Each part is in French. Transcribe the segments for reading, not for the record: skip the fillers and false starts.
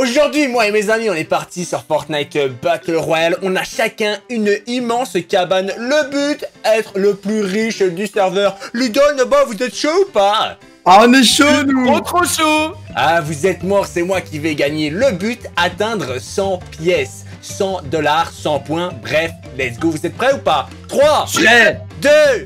Aujourd'hui, moi et mes amis, on est partis sur Fortnite Battle Royale. On a chacun une immense cabane. Le but, être le plus riche du serveur. Ludo, Noba, vous êtes chaud ou pas? Ah, on est chaud, nous! Trop chaud! Ah, vous êtes morts, c'est moi qui vais gagner. Le but, atteindre 100 pièces. 100 $, 100 points. Bref, let's go. Vous êtes prêts ou pas? 3, 2,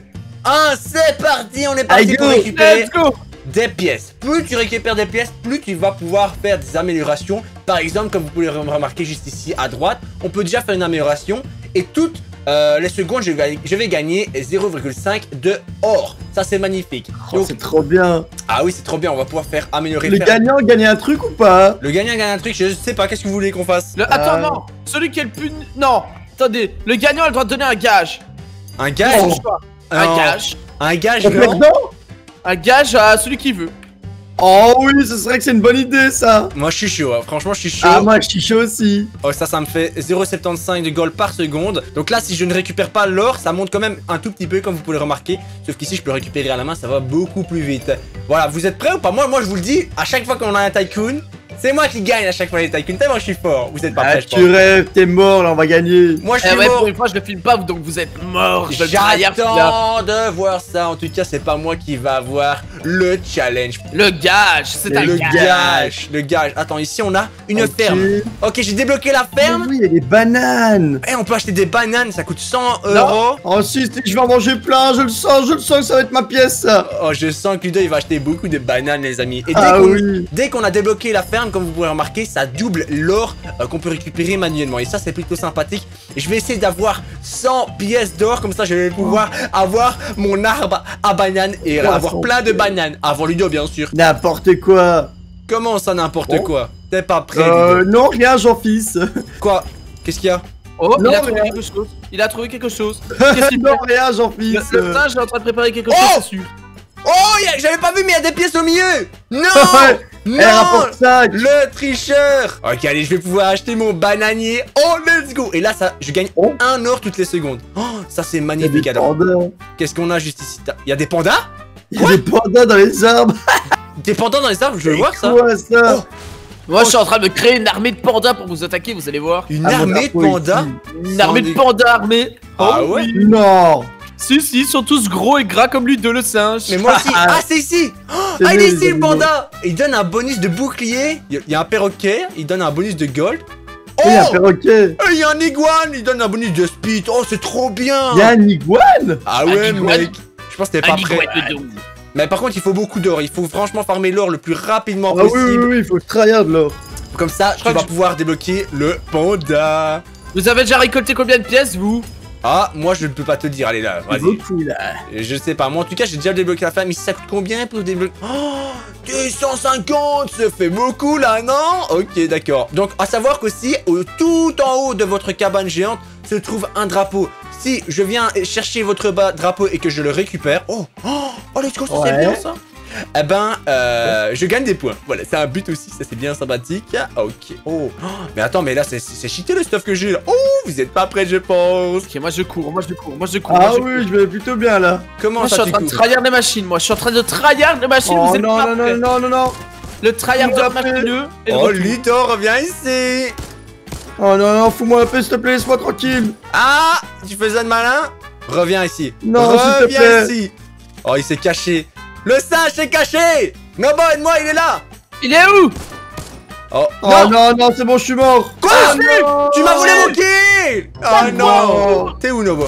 1, c'est parti. On est parti pour récupérer Let's go! des pièces. Plus tu récupères des pièces, plus tu vas pouvoir faire des améliorations. Par exemple, comme vous pouvez le remarquer juste ici à droite, on peut déjà faire une amélioration et toutes les secondes, je vais gagner 0,5 de or. Ça, c'est magnifique. Oh, c'est trop bien. Ah oui, c'est trop bien. On va pouvoir faire améliorer. Le gagnant gagne un truc ou pas? Le gagnant gagne un truc. Je sais pas. Qu'est-ce que vous voulez qu'on fasse? Attends, non! Celui qui est le plus. Non! Attendez, le gagnant a le droit de donner un gage. Un gage? Un gage. Un gage, Le non? perdant? Un gage à celui qui veut. Oh oui, ce serait que c'est une bonne idée, ça. Moi, je suis chaud. Hein. Franchement, je suis chaud. Ah, moi, je suis chaud aussi. Oh, ça me fait 0,75 de gold par seconde. Donc là, si je ne récupère pas l'or, ça monte quand même un tout petit peu, comme vous pouvez le remarquer. Sauf qu'ici, je peux le récupérer à la main, ça va beaucoup plus vite. Voilà, vous êtes prêts ou pas? Moi, je vous le dis, à chaque fois qu'on a un tycoon, c'est moi qui gagne à chaque fois les tycoons. Tellement je suis fort. Vous êtes pas prêts, je pense. Tu rêves, t'es mort, là, on va gagner. Moi, je Eh suis ouais, mort. pour une fois, je le filme pas, donc vous êtes morts. J'attends de voir ça. En tout cas, c'est pas moi qui va avoir le challenge. Le gage, c'est un Le gage. gage. Le gage. Attends, ici, on a une Ok. ferme. Ok, j'ai débloqué la Mais ferme. oui, il y a des bananes. Et on peut acheter des bananes. Ça coûte 100 €. Oh si, je vais en manger plein, je le sens que ça va être ma pièce, ça. Oh, je sens que Ludo il va acheter beaucoup de bananes, les amis. Et Ah oui. dès qu'on a débloqué la ferme, comme vous pouvez remarquer, ça double l'or qu'on peut récupérer manuellement. Et ça, c'est plutôt sympathique. Et je vais essayer d'avoir 100 pièces d'or. Comme ça, je vais pouvoir avoir mon arbre à bananes et avoir plein de bananes. Avant Ludo, bien sûr. N'importe quoi. Comment ça, n'importe Oh. quoi? T'es pas prêt, Ludo? Non, rien, Jean-Fils. Quoi? Qu'est-ce qu'il y a? Oh, Non, il a trouvé mais- quelque chose. Il a trouvé quelque chose. Qu'est-ce qu'il fait? Non, rien, Jean-Fils. Le singe est en train de préparer quelque Oh! chose, c'est sûr. Oh, j'avais pas vu, mais il y a des pièces au milieu. Non. Ouais. Elle rapporte ça. Le tricheur. Ok, allez, je vais pouvoir acheter mon bananier. Oh, let's go. Et là, ça, je gagne Oh. 1 or toutes les secondes. Oh, ça, c'est Il y a magnifique. des Alors, pandas. qu'est-ce qu'on a juste ici? Il y a des pandas? Il y a des pandas dans les arbres. Des pandas dans les arbres? Je veux voir ça. Quoi, ça? Oh. Moi, je suis en train de créer une armée de pandas pour vous attaquer, vous allez voir. Une Ah, mon armée de drapeau pandas? ici. Une armée de pandas armés. Ah Oh, ouais? oui. Non. Si, ils sont tous gros et gras comme lui de le singe. Mais moi aussi. Ah, c'est ici. Oh, C'est ah, il est lui, ici les le panda. Il donne un bonus de bouclier. Il y a un perroquet. Il donne un bonus de gold. Oh, Il y a un perroquet. il y a un iguane. Il donne un bonus de speed. Oh, c'est trop bien. Il y a un iguane. Ah ouais, iguane. mec. Je pense que t'es pas prêt. Mais par contre, il faut beaucoup d'or. Il faut franchement farmer l'or le plus rapidement Ah oui, possible. oui, il faut tryhard l'or. Comme ça, tu crois vas que pouvoir débloquer le panda. Vous avez déjà récolté combien de pièces, vous? Ah, moi je ne peux pas te dire. Allez là, C'est vas-y. beaucoup, là. Je sais pas. Moi en tout cas, j'ai déjà débloqué la ferme. Mais ça coûte combien pour débloquer? Oh, 250. Ça fait beaucoup là, non? Ok, d'accord. Donc, à savoir qu'aussi, tout en haut de votre cabane géante se trouve un drapeau. Si je viens chercher votre drapeau et que je le récupère. Oh, let's go, ça c'est Ouais. bien ça. Eh ben, je gagne des points. Voilà, c'est un but aussi, ça c'est bien sympathique. Ok. Oh, mais attends, mais là c'est cheaté le stuff que j'ai là. Oh, vous êtes pas prêts, je pense. Ok, moi je cours. Ah oui, je vais plutôt bien, là. Comment Moi je suis ça en tu train de cours? tryhard les machines, moi je suis en train de tryhard les machines, Oh vous êtes non, pas non, prêts. non, non, non. Le tryharder Il a fait. machineux et le Oh, retour. Ludo, reviens ici. Oh non, non, fous-moi la paix, s'il te plaît, laisse-moi tranquille. Ah, tu faisais de malin? Reviens ici. Non, s'il te reviens plaît. ici. Oh, il s'est caché. Le singe s'est caché. Nobo, aide-moi, il est là. Il est où? Oh, Oh non, non, c'est bon, je suis mort. Quoi? non. Tu m'as volé mon kill. Oh non. T'es où, Nobo?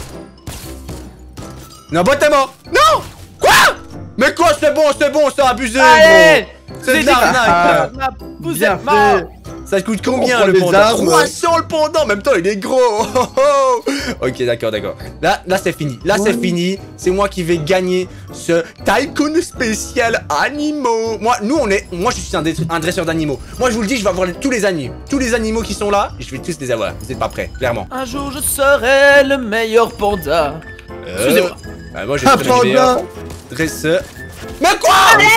Nobo, t'es mort. Non. Quoi? Mais quoi, c'est bon, c'est abusé, Allez, gros. C'est de l'arnaque. Vous Bien êtes morts. fait. Ça coûte combien On prend le des panda? armes. 300 le panda. En même temps, il est gros. Oh, oh, oh. Ok, d'accord. Là c'est fini. Là, c'est fini. C'est moi qui vais gagner ce tycoon spécial animaux. Moi, je suis un dresseur d'animaux. Moi, je vous le dis, je vais avoir tous les animaux. Tous les animaux qui sont là, je vais tous les avoir. Vous êtes pas prêts, clairement. Un jour je serai le meilleur panda. Excusez-moi. Moi, je Un serai le meilleur panda. dresseur. Mais quoi?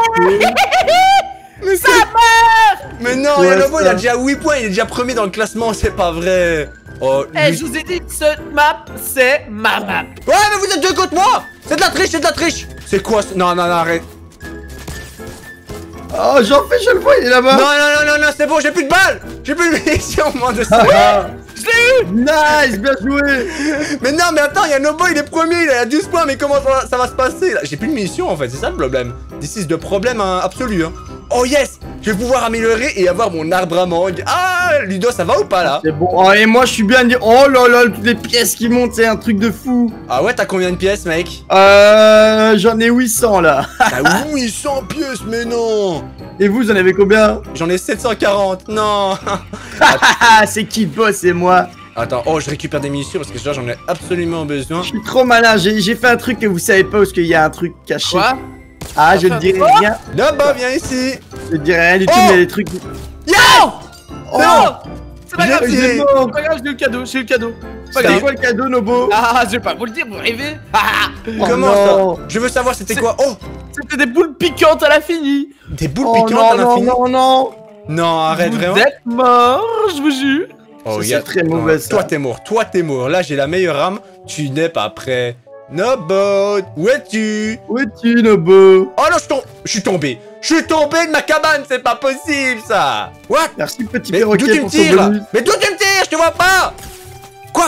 Mais ça Mais non, Ouais, Yanobo, il a ça. déjà 8 points, il est déjà premier dans le classement, c'est pas vrai. Oh, Eh, lui- je vous ai dit que ce map, c'est ma map. Ouais, mais vous êtes deux contre moi. C'est de la triche, c'est de la triche. C'est quoi ce... Non, arrête. Oh, j'en fais, je le vois, il est Non, là-bas. non, c'est bon, j'ai plus de balles. J'ai plus de munitions, moins de ça. Je l'ai eu. Nice, bien joué. Mais non, mais attends, il y a Nobo, il est premier, il a 12 points, mais comment ça va se passer là? J'ai plus de munitions en fait, c'est ça le problème. This is the problème absolu, hein. Oh yes, je vais pouvoir améliorer et avoir mon arbre à mangue. Ah, Ludo, ça va ou pas là? C'est bon. Oh, et moi, je suis bien dit. Oh là là, toutes les pièces qui montent, c'est un truc de fou. Ah ouais, t'as combien de pièces, mec? J'en ai 800 là. Ah oui, 100 pièces, mais non. Et vous en avez combien? J'en ai 740, non. Ah, c'est qui le boss, c'est moi. Attends, oh, je récupère des munitions parce que là, j'en ai absolument besoin. Je suis trop malin, j'ai fait un truc que vous savez pas parce qu'il y a un truc caché. Quoi? Ah, je ne dirai rien. Nobo, viens ici. Je ne dirai rien du tout, Oh mais il y a des trucs. Yeah. Oh, Non. C'est pas grave, j'ai j'ai le c'est pas grave, j'ai eu le cadeau, j'ai eu le cadeau. C'est pas C'est grave. quoi le cadeau, Nobo? Ah, je vais pas vous le dire, vous rêvez. Ah, Oh Comment non. ça? Je veux savoir c'était C'est- quoi? Oh, c'était des boules piquantes à l'infini. des boules Oh piquantes à non, non, l'infini. non, non. Non, arrête Vous vraiment. êtes mort, je vous jure. Oh, Ça, regarde. c'est très mauvais, Non, ça. Toi t'es mort. Là j'ai la meilleure arme. Tu n'es pas prêt. Nobo, où es-tu? Où es-tu, Nobo? Oh non, je suis tombé. Je suis tombé de ma cabane, c'est pas possible ça. What? Merci, petit Mais d'où perroquet, tu me pour son tires là? bonus. Mais d'où tu me tires? Je te vois pas. Quoi?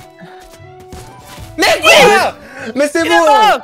Mais quoi? Mais c'est Il est bon. mort.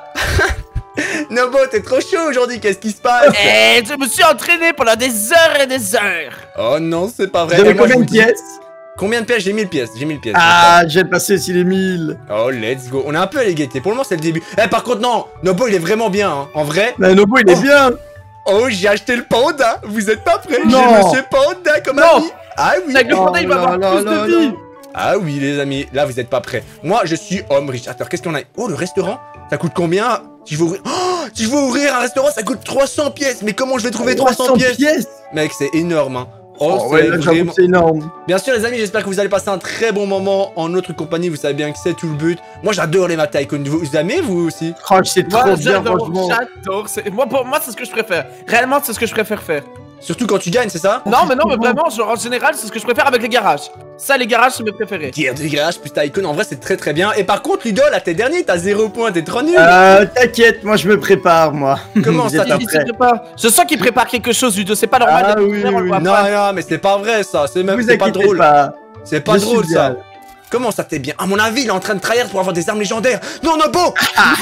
Nobo, t'es trop chaud aujourd'hui. Qu'est-ce qui se passe? Eh, je me suis entraîné pendant des heures et des heures. Oh non, c'est pas vrai. Vous avez Et moi, je combien vous de dis- pièces? Combien de pièces? J'ai 1000 pièces. J'ai 1000 pièces. Ah, j'ai passé aussi les 1000. Oh, let's go. On est un peu à l'égalité. Pour le moment, c'est le début. Eh, par contre, non. Nobo, il est vraiment bien. Hein. En vrai. Mais Nobo, il est Oh. bien. Oh, j'ai acheté le panda. Vous êtes pas prêts? J'ai Non. Monsieur Panda comme Non. ami. Ah oui. Avec le Oh panda, il va là avoir là plus là de vie. là. Ah oui, les amis. Là, vous êtes pas prêts. Moi, je suis homme riche. Attends, qu'est-ce qu'on a? Oh, le restaurant. Ça coûte combien? Si je veux ouvrir... Oh, si je veux ouvrir un restaurant, ça coûte 300 pièces. Mais comment je vais trouver 300 pièces? Mec, c'est énorme. Hein. Oh, Oh, c'est ouais, là, j'avoue vraiment... que c'est énorme. Bien sûr, les amis, j'espère que vous allez passer un très bon moment en notre compagnie. Vous savez bien que c'est tout le but. Moi, j'adore les Map Tycoon. Vous aimez, vous aussi? Oh, c'est trop Moi, bien, j'adore, franchement. j'adore. Moi, pour moi, c'est ce que je préfère. Réellement, c'est ce que je préfère faire. Surtout quand tu gagnes, c'est ça? Non, mais vraiment, genre en général, c'est ce que je préfère avec les garages. Ça, les garages, c'est mes préférés. Guerre de garage plus Tycoon, en vrai, c'est très très bien. Et par contre, Ludo, là, t'es dernier, t'as 0 points, t'es trop nul. T'inquiète, moi je me prépare, moi. Comment Vous ça, êtes t'as pas Il se prêts. prépare. Je sens qu'il prépare quelque chose, Ludo. C'est pas normal. Ah d'être oui, prêt, on le oui, voit Non, pas. non, mais c'est pas vrai, ça. C'est même Vous c'est pas inquiétez drôle. pas. C'est pas Je suis drôle, ça. bien. Comment ça, t'es bien? À mon avis, il est en train de trahir pour avoir des armes légendaires. Non, Nobo!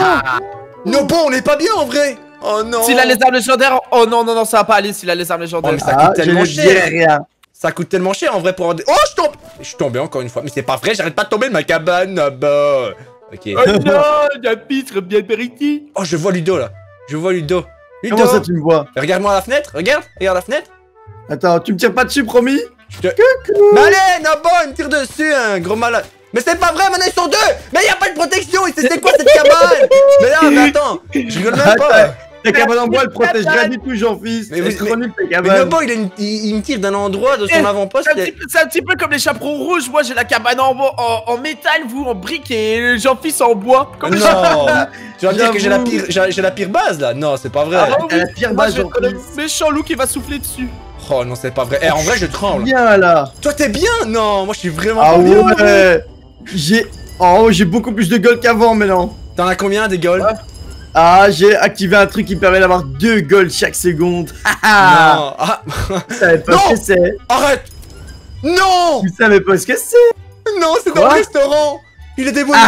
Nobo, on est pas bien, en vrai. Oh non. S'il a les armes légendaires, oh non, non, non, ça va pas aller s'il a les armes légendaires. Oh, mais ça Ah, coûte je tellement ne cher. dirai rien. Ça coûte tellement cher, en vrai, pour avoir des... Oh, je tombe! Je suis tombé encore une fois. Mais c'est pas vrai, j'arrête pas de tomber de ma cabane, Nobo. Ok. Oh non, la pitre bien péritée. Oh, je vois Ludo, là. Je vois Ludo. Ludo! Comment ça tu me vois? Regarde-moi à la fenêtre, regarde la fenêtre. Attends, tu me tires pas dessus, promis? Mais allez, Nobo, il me tire dessus, un gros malade. Mais c'est pas vrai, maintenant ils sont deux. Mais y a pas de protection, c'est quoi cette cabane? Mais là, mais attends, je rigole même pas. Ta cabane en bois, elle protège rien du tout, Jean-Fils. Mais Mais vous- c'est trop nul, ta Mais cabane. Nobo, il me tire d'un endroit de son Eh, avant-poste. C'est un petit peu comme les chaperons rouges. Moi, j'ai la cabane en métal, vous en briques et Jean-Fils en bois. Comme les chaperons. Non, tu vas me dire que J'avoue. j'ai la pire base là? Non, c'est pas vrai. Ah, T'as la pire Moi, base, j'ai le Jean-Fils. méchant loup qui va souffler dessus. Oh non, c'est pas vrai. Eh, en vrai, je tremble. Viens là. Toi, t'es bien? Non, moi, je suis vraiment Ah pas bien. ouais. J'ai beaucoup plus de gold qu'avant maintenant. T'en as combien des golds? Ah, j'ai activé un truc qui permet d'avoir 2 gold chaque seconde. Haha. Non. Ah, Vous savez pas Non. ce que c'est. arrête. Non. Vous savez pas ce que c'est. Non, c'est dans Quoi le restaurant. Il a débloqué.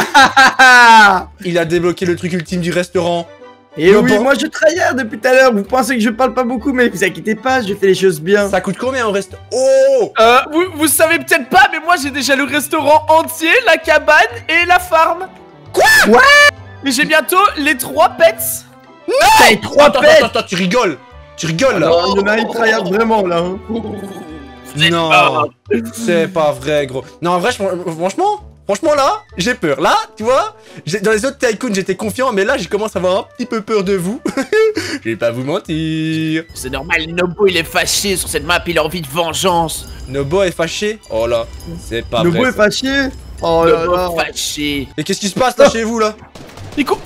Il a débloqué le truc ultime du restaurant. Et Non, oui, bon. moi je tryhard depuis tout à l'heure. Vous pensez que je parle pas beaucoup, mais vous inquiétez pas, je fais les choses bien. Ça coûte combien au restaurant? Oh. Vous savez peut-être pas, mais moi, j'ai déjà le restaurant entier, la cabane et la farm. Quoi? Mais j'ai bientôt les 3 pets. T'as 3 Attends, pets. attends, tu rigoles. Tu rigoles là. Non, il y en a un qui tryhard vraiment là. Hein. Non, c'est pas vrai, gros. Non, en vrai, franchement, là, j'ai peur. Là, tu vois, dans les autres tycoons, j'étais confiant, mais là, je commence à avoir un petit peu peur de vous. Je vais pas vous mentir. C'est normal, Nobo, il est fâché sur cette map, il a envie de vengeance. Nobo est fâché. Oh là, c'est pas Le vrai. beau est ça. fâché. Oh là là. Nobo fâché. Et qu'est-ce qui se passe là chez vous là? Il cou-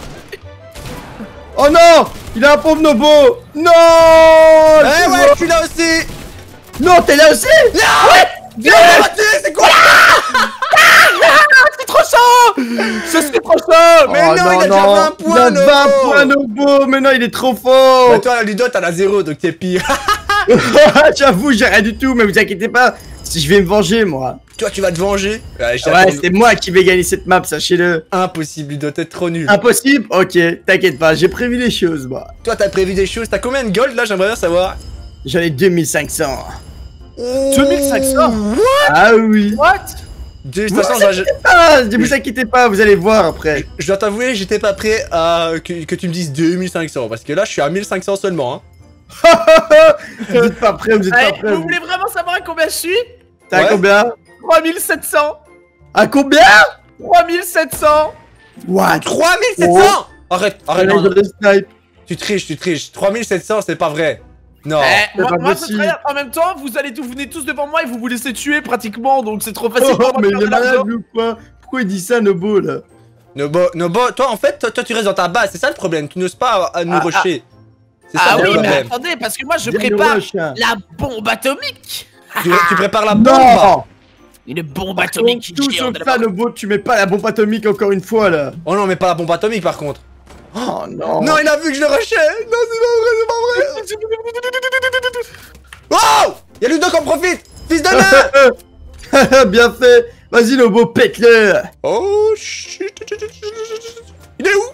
Oh non, il a un pauvre Nobo. Non. Eh c'est ouais, moi. je suis là aussi. Non, t'es là aussi. Viens, on va tuer, c'est quoi? C'est trop chaud. C'est trop chaud. Mais Oh non, non, il a non, déjà 20 points, il a 20 points, Nobo. Mais non, il est trop Bah fort. toi, Ludo, t'en as 0, donc t'es pire. J'avoue, j'ai rien du tout, mais vous inquiétez pas. Si je vais me venger, moi. Toi, tu vas te venger. Ouais, c'est moi qui vais gagner cette map, sachez-le. Impossible, Ludo, t'es trop nul. Impossible? Ok, t'inquiète pas, j'ai prévu les choses, moi. Toi, t'as prévu des choses. T'as combien de gold là? J'aimerais bien savoir. J'en ai 2500. 2500? Ah oui. What? 2500, Ah, ne vous inquiétez pas, vous allez voir après. je dois t'avouer, j'étais pas prêt à que tu me dises 2500. Parce que là, je suis à 1500 seulement. Hein. Vous êtes pas prêts, vous êtes Allez, pas prêts. vous voulez vraiment savoir à combien je suis? T'as Ouais. combien? 3700. À combien? 3700. What? 3700. Arrête, arrête, non, non. de snipe. Tu triches. 3700, c'est pas vrai. Non. Moi, pas moi, possible. c'est très bien. En même temps, vous venez tous devant moi et vous vous laissez tuer pratiquement, donc c'est trop facile Oh, pour moi mais de il faire est de l'argent. malade ou quoi? Pourquoi il dit ça, Nobo, là? Nobo, toi en fait, toi tu restes dans ta base, c'est ça le problème. Tu n'oses pas nous rusher. C'est ça Ah le oui, mais problème. attendez, parce que moi je Viens nous prépare rush, hein. la bombe atomique. Tu prépares la bombe. Non! Une bombe Par atomique contre, tout géante. sauf ça, Nobo, tu mets pas la bombe atomique encore une fois, là. Oh non, mais pas la bombe atomique par contre. Oh non. Non, il a vu que je le rushais. Non, c'est pas vrai. Oh, y'a Ludo qui en profite. Fils de nain. Bien fait. Vas-y, Nobo, pète-le. Oh shit. Il est où?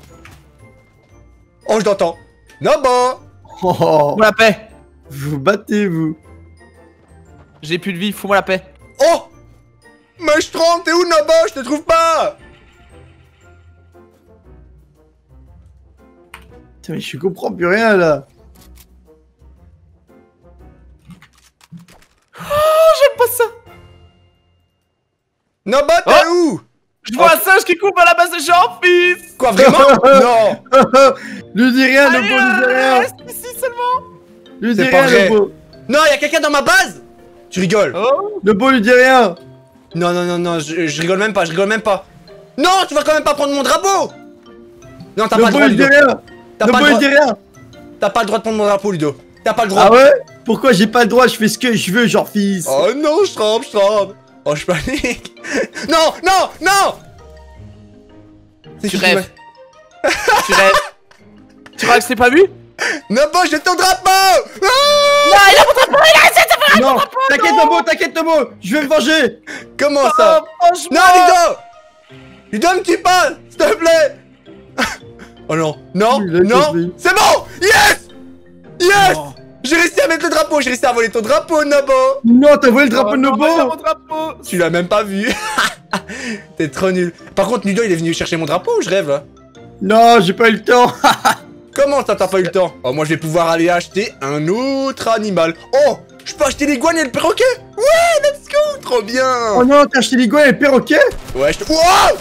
Oh, je l'entends. Nobo. Oh, Fous-moi la paix. vous battez, vous. J'ai plus de vie, fous-moi la paix. Oh. Mais je trempe, t'es où Nobo? Je te trouve pas. Putain, mais je comprends plus rien, là. J'aime pas ça. Nobo, t'es où? Je vois un singe qui coupe à la base de Jean-Fils. Quoi, vraiment? Non. Lui dis rien, Allez, Nobo, lui dis rien. reste ici seulement. Lui dis C'est pas rien, vrai. Nobo. Non, y'a quelqu'un dans ma base. Tu rigoles. Oh. Nobo, lui dis rien. Non, je rigole même pas, Non, tu vas quand même pas prendre mon drapeau. Non, t'as pas le Nobo, droit, lui dis Ludo. rien. T'as pas Nobo, le lui dis droit. rien. T'as pas le droit de prendre mon drapeau, Ludo. T'as pas le droit. Ah ouais? Pourquoi j'ai pas le droit? Je fais ce que je veux, genre fils. Oh non, je tremble. Oh, je panique. Non. C'est Tu qui qui rêves. Tu rêves. Tu crois que c'est pas vu? m'a- Nobo, j'ai ton drapeau. Ah Non, t'inquiète, Nobo. Je vais me venger. Comment ça? Oh, franchement. Non, Ludo, me tue pas, s'il te plaît. Oh non, Il a compris. c'est bon. Yes. Non. J'ai réussi à mettre le drapeau, j'ai réussi à voler ton drapeau, Nobo. Non, t'as volé le drapeau Oh, de non, Nobo. regarde mon drapeau. Tu l'as même pas vu. T'es trop nul. Par contre, Ludo, il est venu chercher mon drapeau ou je rêve là? Non, j'ai pas eu le temps. Comment ça, t'as pas eu le temps? Oh, moi je vais pouvoir aller acheter un autre animal. Oh, je peux acheter l'iguane et le perroquet? Ouais, let's go, trop bien. Oh non, t'as acheté l'iguane et le perroquet? Ouais, je te... Wow.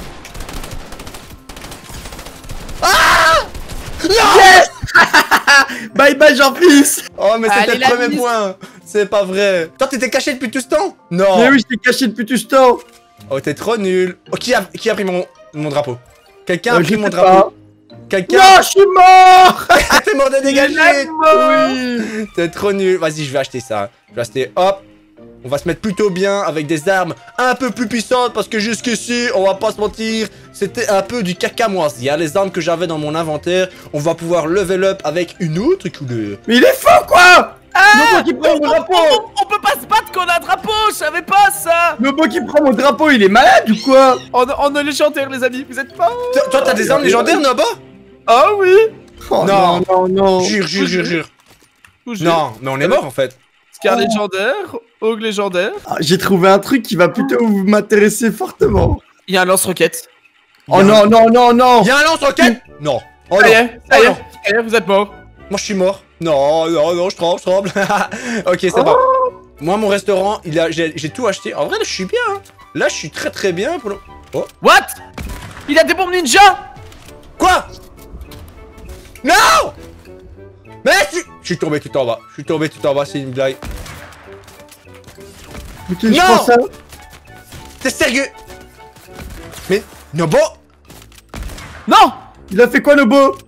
Ah non. Yes. Bye bye, Jean-Fils. Oh, mais c'était Allez, le la premier mise. point. C'est pas vrai. Toi, t'étais caché depuis tout ce temps? Non. Mais oui, je t'ai caché depuis tout ce temps. Oh, t'es trop nul. Oh, qui a pris mon drapeau? Quelqu'un a Je pris sais mon pas. drapeau. Quelqu'un... Non, je suis mort. T'es mort de dégager. Oui. T'es trop nul. Vas-y, je vais acheter ça. Je vais acheter, hop. On va se mettre plutôt bien avec des armes un peu plus puissantes parce que jusqu'ici, on va pas se mentir, c'était un peu du caca moisi. Les armes que j'avais dans mon inventaire, on va pouvoir level up avec une autre couleur. Mais il est fou, quoi. Nobo qui prend mon drapeau. On peut pas se battre qu'on a un drapeau, je savais pas ça. Nobo qui prend mon drapeau, il est malade ou quoi? On est légendaire les amis, vous êtes pas? Toi, t'as des armes légendaires, Nobo? Ah oui. Oh, Non. non. Jure. Où j'ai- Non, mais on est mort en fait. Scar légendaire, Ogre légendaire. Ah, j'ai trouvé un truc qui va plutôt m'intéresser fortement. Il y a un lance-roquette. Oh non. Il y a un lance-roquette? Non. Oh Ça y non. est, Oh non. ça y est, vous êtes mort. Moi, je suis mort. Non, je tremble. Ok, c'est bon. Moi, mon restaurant, j'ai tout acheté. En vrai, là, je suis bien. Hein. Là, je suis très bien pour le... Oh. What? Il a des bombes ninja. Quoi? Non! Mais je suis tombé tout en bas. C'est une blague. Ok, je Non. prends ça. T'es sérieux? Mais... Nobo? Non. Il a fait quoi, Nobo?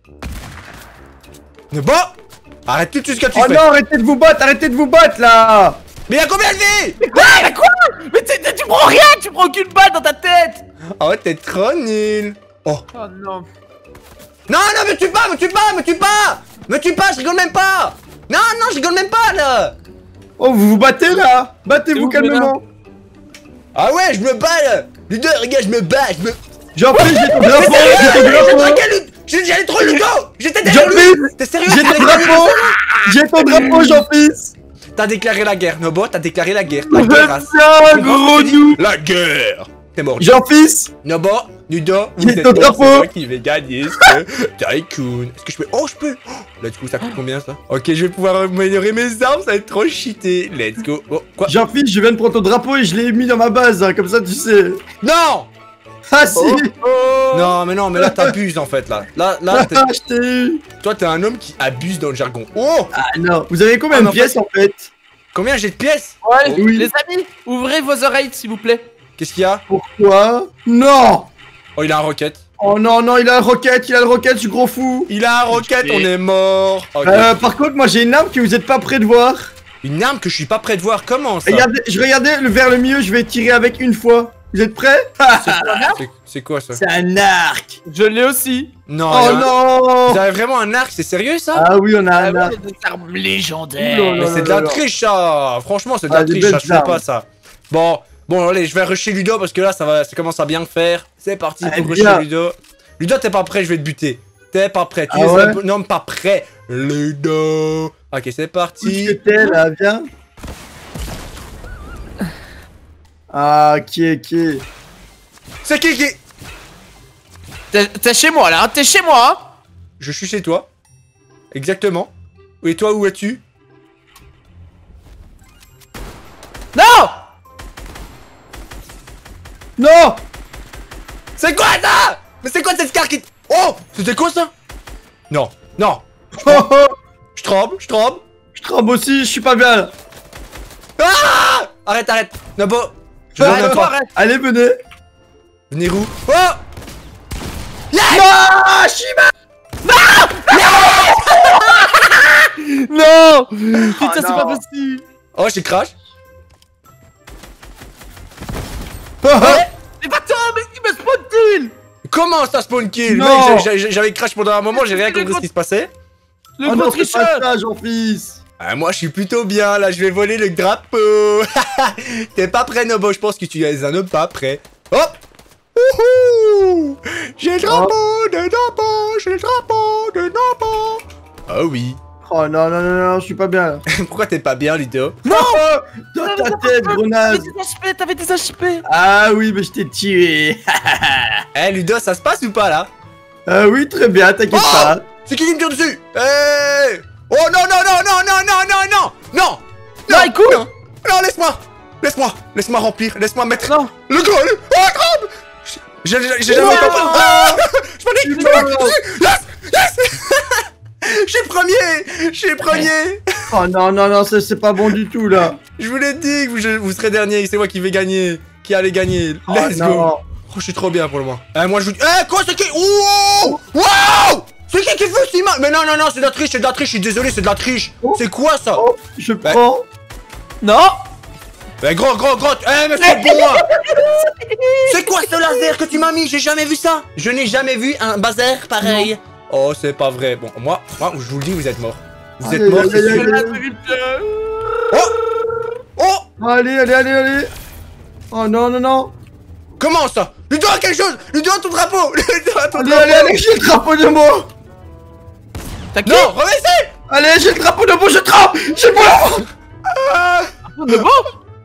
Nobo? Arrête tout ce que tu Oh fais. non, arrêtez de vous battre là. Mais y'a combien de vie? Mais quoi? Mais tu prends rien, tu prends qu'une balle dans ta tête. Oh, t'es trop nul. Oh. Oh non. Non, non, me tue pas, me tue pas, me tue pas. Me tue pas, je rigole même pas. Non, non, je rigole même pas, là. Oh, vous vous battez là? Battez-vous où, calmement. Ah ouais, je me bats, là. Ludo, regarde, je me bats, je me... Jean-Philippe, j'ai ton Mais drapeau, sérieux, j'ai ton j'ai drapeau. dragué Ludo. J'allais trop Ludo. J'étais derrière lui. Jean-Philippe, T'es sérieux? j'ai t'as ton déclaré la drapeau. guerre J'ai ton drapeau, Jean-Fils. T'as déclaré la guerre, Nobo, t'as déclaré la guerre. La guerre, hein. Tiens, Tu comprends gros ce que je te dis nous. La guerre. T'es mort. Jean-Fils, Nobo, Ludo, J'ai vous êtes ton morts, drapeau. c'est moi qui vais gagner ce tycoon. Est-ce que je peux... Oh, je peux. Oh, let's go, ça coûte combien, ça? Ok, je vais pouvoir améliorer mes armes, ça va être trop cheaté. Let's go. Oh, quoi? Jean-Fils, je viens de prendre ton drapeau et je l'ai mis dans ma base, hein, comme ça tu sais. Non. Ah si. Non, mais là, t'abuses, en fait, là. Là, Ah, je t'ai eu. toi, t'es un homme qui abuse dans le jargon. Oh. Ah non, vous avez combien Ah, de mais en pièces en fait? Combien j'ai de pièces? Ouais, Oui. les amis, ouvrez vos oreilles s'il vous plaît. Qu'est-ce qu'il y a? Pourquoi? Non. Oh, il a un rocket. Oh non, non, il a le rocket, ce gros fou. Il a un rocket, on est mort. Ok. Par contre, moi j'ai une arme que vous êtes pas prêt de voir. Une arme que je suis pas prêt de voir, comment ça? Regardez, je regardais vers le milieu, je vais tirer avec une fois. Vous êtes prêts? C'est quoi ça? C'est un arc. Je l'ai aussi. Non, Oh il y a un- non. Vous avez vraiment un arc, c'est sérieux ça? Ah oui, on a Ah un ouais, arc. des armes Ouh là légendaires. là. Mais c'est de la triche ça! Franchement, c'est de la Ah, des triche, ça belles se fait armes. pas ça. Bon, allez, je vais rusher Ludo parce que là, ça commence à bien faire. C'est parti Allez, pour rusher viens. Ludo. Ludo, t'es pas prêt, je vais te buter. T'es pas prêt, tu Ah es ouais un homme pas prêt. Ludo. Ok, c'est Où est-ce parti. que t'es là, viens. Ah, qui C'est qui? T'es chez moi là, hein, t'es chez moi. Hein. Je suis chez toi. Exactement. Et toi, où es-tu? Non. Non. C'est quoi ça? Mais c'est quoi cette carte qui... Oh! C'était quoi ça? Non, non. Oh, oh. Je tremble, je tremble. Je tremble aussi, je suis pas bien là. Ah! Arrête. Nobo. Je Ah, reviens pas. arrête. Allez, venez. Venez où? Oh! Ah, Shiba. Non. Putain, c'est non. pas possible. Oh, j'ai crash. Oh, oh. C'est pas toi, mais il me spawn kill. Comment ça spawn kill? Non. Mec, j'avais crash pendant un moment, j'ai rien compris ce qui se passait. Le Oh gros non, c'est pas tricheur. ça, Jean-Fils. Ah, moi je suis plutôt bien là, je vais voler le drapeau. T'es pas prêt Nobo, je pense que tu es un homme pas prêt. Hop. Wouhou. J'ai le drapeau de Nobo, j'ai le drapeau de Nobo. Oh oui. Oh non, non, non, non, je suis pas bien là. Pourquoi t'es pas bien Ludo? Non. Dans ta tête, grenade. T'avais des HP. Ah oui, mais je t'ai tué. Eh Ludo, ça se passe ou pas là? Ah oui, très bien, t'inquiète Oh. pas. C'est qui me tire dessus? Eh. Oh non, non. Non, écoute. Non, laisse-moi remplir, laisse-moi mettre Non. le goal. Oh, grave. J'ai jamais Oh. été ah, je panique. Yes. Je suis premier. Oh non, non, non, c'est pas bon du tout là. Je vous l'ai dit que vous serez dernier, c'est moi qui vais gagner, qui allait gagner. Let's Oh, go. non. Oh, je suis trop bien pour le moment. Moi je vous dis, quoi c'est qui? Wow. Wow. C'est qui fait si mal? Mais non, c'est de la triche, je suis désolé, c'est de la triche. Oh. C'est quoi ça? Oh, je prends. Non. Mais gros, mais c'est bon moi. C'est quoi ce laser que tu m'as mis? J'ai jamais vu ça. Je n'ai jamais vu un laser pareil. Oh, c'est pas vrai. Bon, moi, je vous le dis, vous êtes mort. Vous êtes Allez, mort, allez, c'est sûr. allez. Oh, Allez. Oh non, non, non. comment ça? Lui dois quelque chose. Lui dois ton drapeau. Allez, j'ai le drapeau de moi. T'as qui? Non, reviens ici. Allez, j'ai le drapeau de moi, je tremble. J'ai peur. De bon.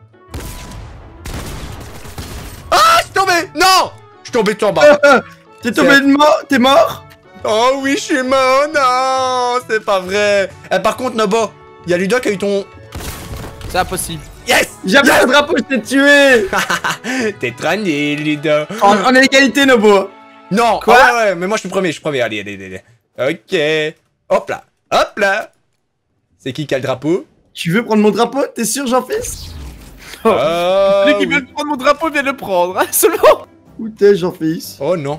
Ah, je suis tombé. Non, je suis tombé tout en bas. T'es tombé de mort. T'es mort. Oh oui, je suis mort. Non, c'est pas vrai. Par contre, Nobo, il y a Ludo qui a eu ton... C'est impossible. Yes. J'avais le drapeau, je t'ai tué. T'es trop nul, Ludo. On est égalité, Nobo. Non. Quoi? Ouais, mais moi je suis premier. Allez. Ok. Hop là. C'est qui a le drapeau? Tu veux prendre mon drapeau? T'es sûr, Jean-Fils? Celui qui oui. veut prendre mon drapeau vient le prendre. Hein, seulement. Où t'es, Jean-Fils? Oh non.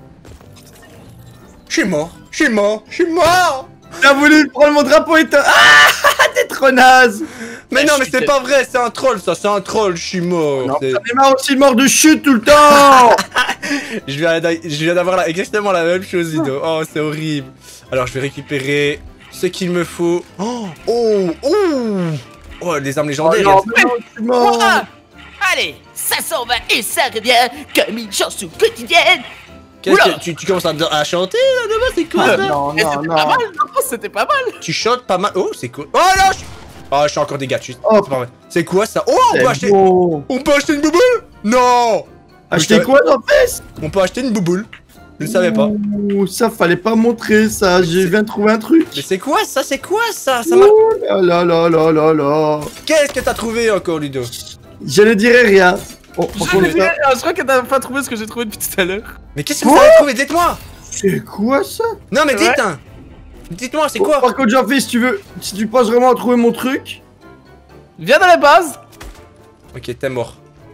Je suis mort. T'as voulu prendre mon drapeau et t'as... Ah, t'es trop naze. Mais non, mais c'est pas vrai, c'est un troll ça, c'est un troll, je suis mort. Non, c'est- t'en es marre aussi mort de chute tout le temps. Je viens d'avoir exactement la même chose, Ludo. Oh, c'est horrible. Alors, je vais récupérer ce qu'il me faut. Oh, oh, oh. Oh, les armes légendaires. Oh, non, tu mens. Allez, ça s'en va et ça revient comme une chanson quotidienne. Qu'est-ce que tu commences à chanter là demain? C'est quoi ça? Non, Et non, c'était non. pas mal, non, c'était pas mal. Tu chantes pas mal. Oh, c'est cool. Oh non, oh, je suis encore des gars. Oh. C'est pas vrai. C'est quoi ça? Oh, on C'est peut acheter. bon. On peut acheter une bouboule? Non. Acheter quoi dans fesse? On peut acheter une bouboule. Je ne savais pas. Ouh, ça fallait pas montrer ça, je viens de trouver un truc. Mais c'est quoi ça? C'est quoi ça? Ça m'a. Oh là là là là là. Qu'est-ce que t'as trouvé encore, Ludo? Je ne dirai rien. Oh, par contre, ça- Je crois que t'as pas trouvé ce que j'ai trouvé depuis tout à l'heure. Mais qu'est-ce que vous avez trouvé? Dites-moi! c'est quoi ça? Non, mais C'est vrai? dites, hein! Dites-moi, c'est quoi? Par contre, Jean-Fils, si tu veux, si tu penses vraiment à trouver mon truc. Viens dans la base. Ok, t'es mort.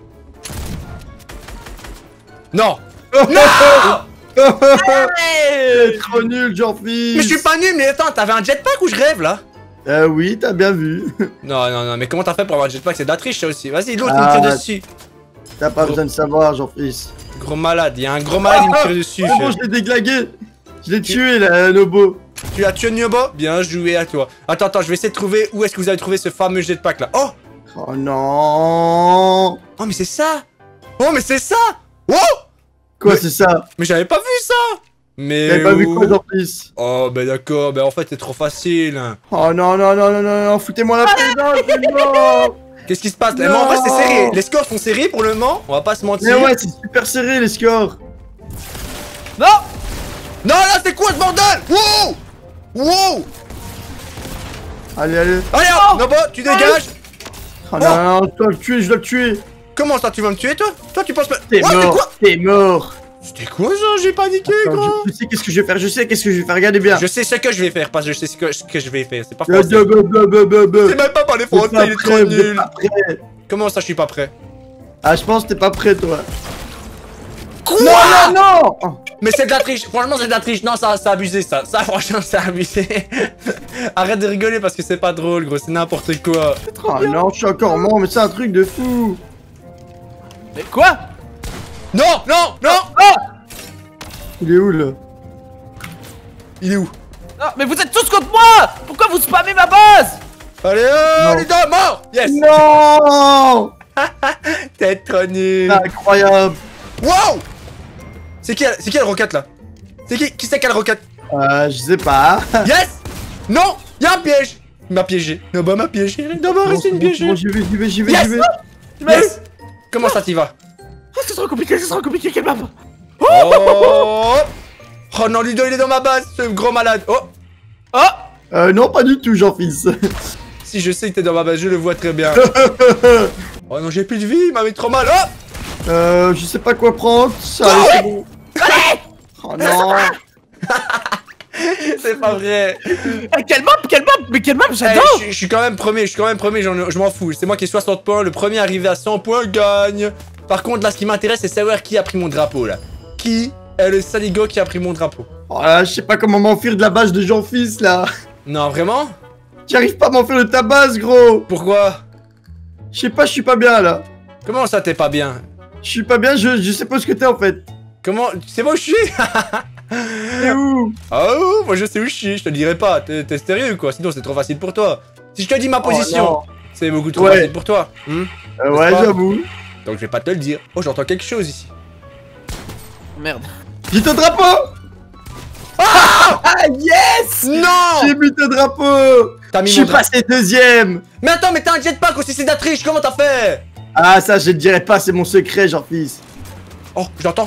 Non! C'est trop nul, Jean-Fils. Mais je suis pas nul, mais attends, t'avais un jetpack ou je rêve là? Oui, t'as bien vu. Non, non, non, mais comment t'as fait pour avoir un jetpack? C'est de la triche ça aussi. Vas-y, l'autre il me Ah, tire dessus. T'as pas besoin de savoir, Jean-Fils. Gros malade, il y a un gros malade, il me tire dessus. C'est bon, je l'ai déglagué. Je l'ai tué, là, Nobo. Tu as tué Nyobo? Bien joué à toi. Attends, attends, je vais essayer de trouver où est-ce que vous avez trouvé ce fameux jetpack là. Oh! Oh non. Oh, mais c'est ça! Oh, mais c'est ça! Oh! Quoi, Mais- c'est ça? Mais j'avais pas vu ça! Mais. T'avais pas vu oh. quoi, Jean-Fils? Oh, bah d'accord, bah en fait c'est trop facile. Oh non, non, non, non, non, non, foutez-moi la paix, non, c'est mort. Qu'est-ce qui se passe là? Non. Mais en vrai c'est serré, les scores sont serrés pour le moment, on va pas se mentir. Mais ouais, c'est super serré, les scores. Non. Non là c'est quoi ce bordel? Wow! Wow! Allez, allez. Allez hop! Nobo, tu dégages! Oh non, non, non, je dois le tuer, je dois le tuer. Comment ça tu vas me tuer toi? Toi tu penses pas. T'es Ouais, c'est mort, quoi? t'es mort. C'était quoi ça? J'ai paniqué Attends, gros! je sais qu'est-ce que je vais faire, je sais qu'est-ce que je vais faire, regardez bien. Je sais ce que je vais faire, parce que je sais ce que je vais faire, c'est pas Bah, français. bah, bah, bah, bah, bah. C'est même pas parler Vous êtes français, il est pas trop prêt, vous êtes nul! pas prêt. Comment ça je suis pas prêt? Ah, je pense que t'es pas prêt, toi. Quoi? Non, non, non. Oh. Mais c'est de la triche, franchement c'est de la triche, non ça c'est abusé ça, franchement c'est abusé. Arrête de rigoler parce que c'est pas drôle gros, c'est n'importe quoi. Oh non, je suis encore mort, mais c'est un truc de fou. Mais quoi? Non, non, non. Il est où, là? Il est où? Non, mais vous êtes tous contre moi. Pourquoi vous spammez ma base? Allez, Non. les deux, mort. Yes. Non. T'es trop nul. Incroyable. Wow. C'est qui la roquette là? C'est qui c'est quelle roquette? Je sais pas. Yes. Non, y'a un piège. Il m'a piégé. Nobo m'a piégé. Nobo reste une piégée. Bon, j'y vais, j'y vais, j'y vais, Yes. j'y vais. Tu m'as eu? Yes. Comment ça t'y va? Oh, c'est trop compliqué, quelle map? Oh. Oh non, Ludo il est dans ma base, ce gros malade. Oh. Oh. Non, pas du tout, Jean-Fils. Si je sais que t'es dans ma base, je le vois très bien. Oh non, j'ai plus de vie, il m'a mis trop mal. Oh. Je sais pas quoi prendre. Ça, allez, c'est bon. Oh non. C'est pas vrai. Quelle map? Mais quelle map? Eh, J'adore. je suis quand même premier, je m'en fous. C'est moi qui ai 60 points, le premier arrivé à 100 points gagne. Par contre, là, ce qui m'intéresse, c'est savoir qui a pris mon drapeau, là. Qui est le saligo qui a pris mon drapeau? Oh là, je sais pas comment m'enfuir de la base de Jean-Fils, là. Non, vraiment? J'arrive pas à m'enfuir de ta base, gros. Pourquoi? Je sais pas, je suis pas bien, là. Comment ça, t'es pas bien? Je suis pas bien, je sais pas ce que t'es, en fait. Comment? Tu sais pas où je suis? T'es où? Oh, moi je sais où je suis, je te le dirai pas. T'es sérieux, quoi? Sinon, c'est trop facile pour toi. Si je te dis ma position, Oh, c'est beaucoup trop Ouais. facile pour toi. non. N'est-ce Ouais, pas j'avoue. Donc, je vais pas te le dire. Oh, j'entends quelque chose ici. Merde. J'ai ton drapeau. Ah, yes. Non! J'ai mis ton drapeau. T'as Je mis suis mon drapeau. passé deuxième. Mais attends, mais t'as un jetpack aussi, c'est de la triche, comment t'as fait? Ah, ça, je te dirai pas, c'est mon secret, Jean-Fils. Oh, je l'entends.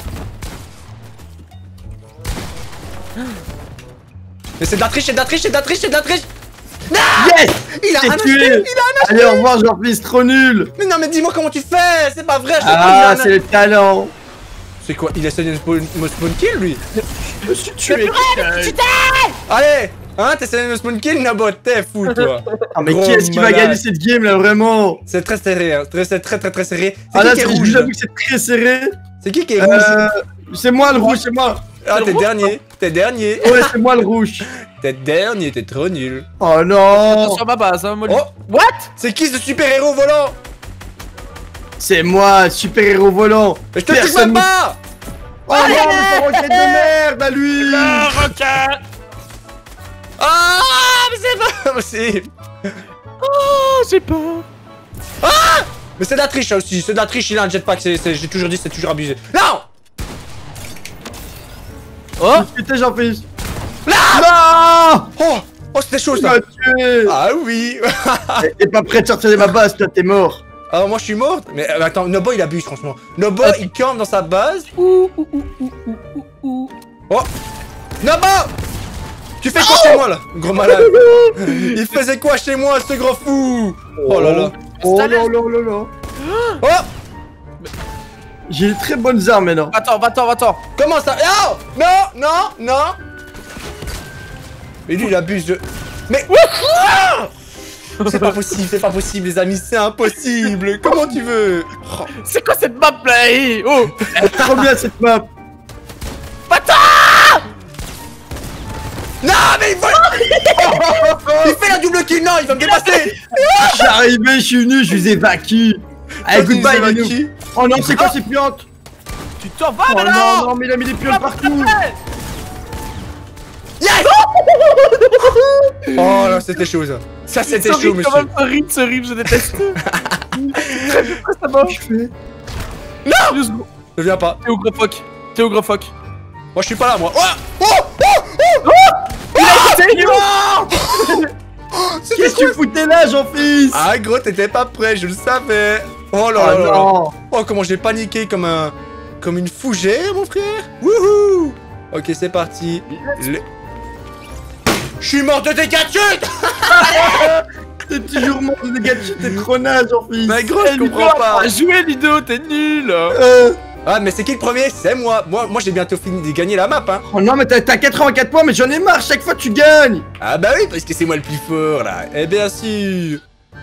Mais c'est de la triche, c'est de la triche, c'est de la triche, c'est de la triche. Yes. Il a T'es un HP, tué. il a un HP. Allez, au revoir, Jean-Fils, trop nul. Mais non, mais dis-moi comment tu fais, c'est pas vrai, je te Ah, dis, c'est le talent. C'est quoi? Il essaie de me spawn kill lui? Je me suis tué. Allez! Hein, t'essaies de me spawn kill? Nabo, t'es fou toi! Ah, mais Gros qui est-ce qui va malade. gagner cette game, là, vraiment? C'est très serré, hein. C'est très serré. C'est Ah, là, qui est rouge? j'avoue que c'est très serré. C'est qui est rouge? C'est moi le rouge, c'est moi. Ah, t'es rouge, dernier, t'es dernier. Ouais, c'est moi le rouge. T'es dernier, t'es trop nul. Oh non. Sur ma base, hein, Molly. Oh! What? C'est qui ce super-héros volant? C'est moi, super-héros volant. Mais je te touche Personne même pas! Oh non, mais ton roquette de merde à lui. Le requin. Ah, mais c'est pas possible. Oh, j'ai peur. Mais c'est de la triche, ça aussi. C'est de la triche, il a un jetpack. J'ai toujours dit, c'est toujours abusé. Non. Oh. C'était Jean-Fils. Là. Non. Oh, c'était chaud, Tu ça. m'as tué. Ah oui. T'es pas prêt de sortir de ma base, toi, t'es mort. Ah, moi, je suis mort. Mais attends, Nobo, il abuse, franchement. Nobo, il campe dans sa base. Oh. Nobo. Tu fais quoi chez moi, là, gros malade? Il faisait quoi chez moi, ce gros fou? Oh là là. Oh là là là là. Oh. J'ai de très bonnes armes maintenant. Va-t'en. Comment ça? Non. Mais lui, il abuse de... Mais... C'est pas possible, les amis, c'est impossible. Comment tu veux? Oh. C'est quoi cette map là? Oh. Elle est trop bien cette map. Non, mais il il fait la double kill, non, il va me dépasser. Je suis arrivé, je suis venu, je vous évacue. Allez, Toi, tu goodbye, nous les évacue. nous. Oh non, c'est quoi ces plantes? Tu t'en vas Oh maintenant. non, mais il a mis des pioles partout. Yes. Oh là, c'était chaud, ça. Ça, c'était chaud, monsieur. Quand même, ce rip, je déteste. Très bien, ça va. Je fais. Non. Je viens pas. T'es au gros phoque. Moi, je suis pas là, moi. Qu'est-ce que tu foutais là, Jean-Fils? Ah, gros, t'étais pas prêt, je le savais. Oh là Oh là là. non. Oh, comment j'ai paniqué comme une fougère, mon frère. Wouhou. Ok, c'est parti. Je suis mort de dégâts de chute. T'es toujours mort de dégâts de chute, t'es trop naze, Jean-Fils. Mais gros, je comprends pas. Jouer Ludo, t'es nul. Ah, mais c'est qui le premier? C'est moi. Moi j'ai bientôt fini de gagner la map, hein. Oh non, mais t'as 84 points, mais j'en ai marre, chaque fois tu gagnes. Ah bah oui, parce que c'est moi le plus fort, là. Eh bien sûr.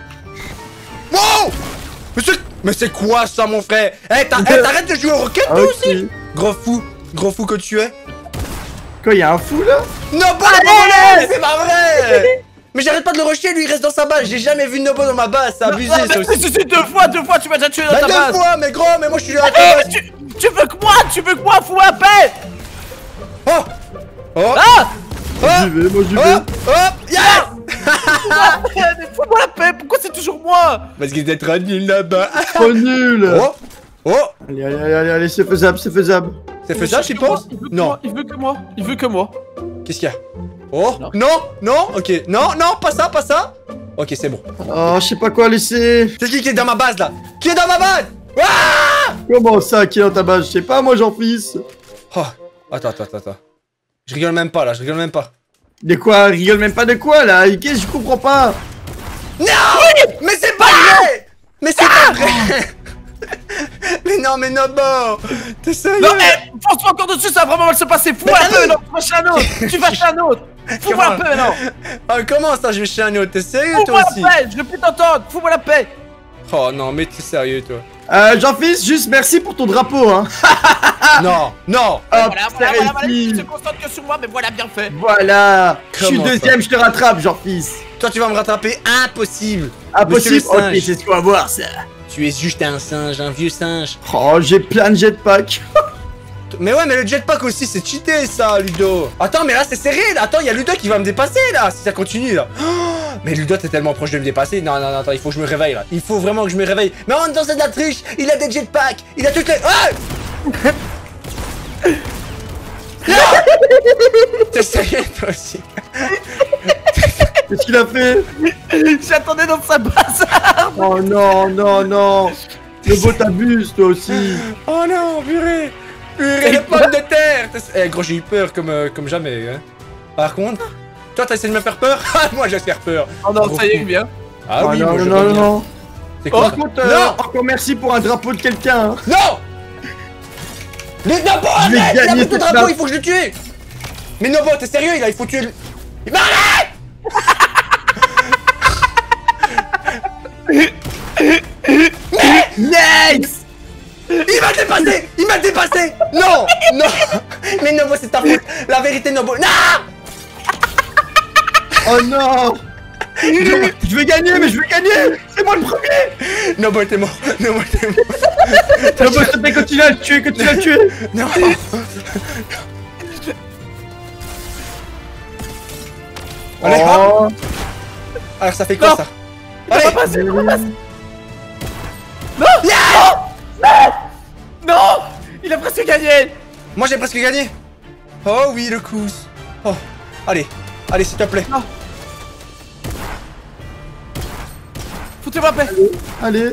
Wow. Mais c'est quoi ça, mon frère? Eh, t'arrêtes de jouer au rocket, toi aussi? Gros fou que tu es. Quoi, y'a un fou là? Nobo le c'est pas vrai. Mais j'arrête pas de le rusher, lui il reste dans sa base. J'ai jamais vu Nobo dans ma base, c'est abusé ça aussi. C'est deux fois, tu m'as déjà tué dans Bah ta base. deux fois, mais gros, mais moi je suis à ta Eh, base. tu veux que moi, fous la paix. Oh. Ah. J'y vais. Yes. Mais fous-moi la paix, pourquoi c'est toujours moi? Parce qu'il est trop nul là-bas. Trop nul. Oh. Allez, c'est faisable, c'est faisable. C'est faisable, tu penses? Non. Il veut que moi. Qu'est-ce qu'il y a? Oh. Non. Ok. Non, pas ça. Ok, c'est bon. Oh, je sais pas quoi laisser. C'est qui est dans ma base là? Qui est dans ma base? Ah. Comment ça, qui est dans ta base? Je sais pas, moi, Jean-Fils. Oh. Attends. Je rigole même pas là, De quoi? Rigole même pas de quoi là? Qu'est-ce que je comprends pas? Non. Mais c'est pas vrai. Mais c'est pas vrai. Mais non, mais Nobo. T'es sérieux? Non, fonce-moi encore dessus, ça va vraiment mal se passer. Fous-moi la paix, non, tu vas chez un autre. Fous-moi la paix, non. Oh, comment ça, je vais chez un autre? T'es sérieux toi Fous-moi aussi? la paix, je veux plus t'entendre. Fous-moi la paix. Oh non, mais t'es sérieux toi? Jean-Fils, juste merci pour ton drapeau, hein. Non. Voilà, tu te concentres que sur moi, mais voilà, bien fait. Voilà. Je suis Comment deuxième, je te rattrape, Jean-Fils. Toi, tu vas me rattraper? Impossible. Impossible. Monsieur le Ok, singe. c'est ce qu'on va voir, ça. Tu es juste un singe, un vieux singe. Oh, j'ai plein de jetpacks. Mais ouais, mais le jetpack aussi, c'est cheaté ça, Ludo. Attends, mais là, c'est serré. Là. Attends, il y a Ludo qui va me dépasser là, si ça continue là. Oh, mais Ludo, t'es tellement proche de me dépasser. Non, attends, il faut que je me réveille là. Il faut vraiment que je me réveille. Mais en même temps, c'est de la triche. Il a des jetpacks. Il a toutes les. Ah. Non. T'es sérieux, toi aussi? Qu'est-ce qu'il a fait? J'attendais dans sa base. Oh non. Le beau t'abuse, toi aussi. Oh non, purée. Les pommes de terre. Eh, gros, j'ai eu peur comme jamais. Hein. Par contre, toi, t'as essayé de me faire peur? Moi, je vais faire peur. Oh non, Gros ça y est, fou. bien. Ah Oh oui, non, moi, je non. reviens. C'est quoi? Par contre, Non. encore merci pour un drapeau de quelqu'un. Hein. Non. Mais Nobo, Je vais arrête. Il a gagner pris ton cette drapeau, map. il faut que je le tue. Mais Nobo, t'es sérieux là? Il faut tuer le... Mais arrête. Nice. Il m'a dépassé. Non. Mais Nobo, c'est ta faute. La vérité, Nobo. Non. Oh non. Je vais gagner, mais je vais gagner. C'est moi le premier. Nobo, t'es mort. Lobo, s'il te plaît, continue à le tuer, continue à le tuer. Non. Allez, hop. Oh. Alors ça fait quoi Non. ça? Ça Allez. va passer, ça va passer. Non. Non. Il a presque gagné. Moi j'ai presque gagné. Oh oui, le coup. Oh. Allez, allez s'il te plaît. Foutez-moi paix. Allez.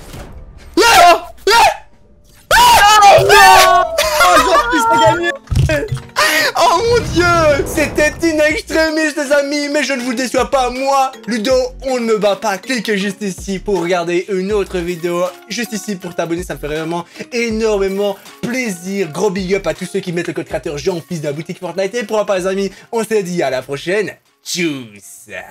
Oh mon dieu! C'était in extremis les amis, mais je ne vous déçois pas, moi, Ludo, on ne me bat pas. Clique juste ici pour regarder une autre vidéo, juste ici pour t'abonner, ça me fait vraiment énormément plaisir. Gros big up à tous ceux qui mettent le code créateur Jean, fils de la boutique Fortnite. Et pour pas les amis, on se dit à la prochaine. Tchuss!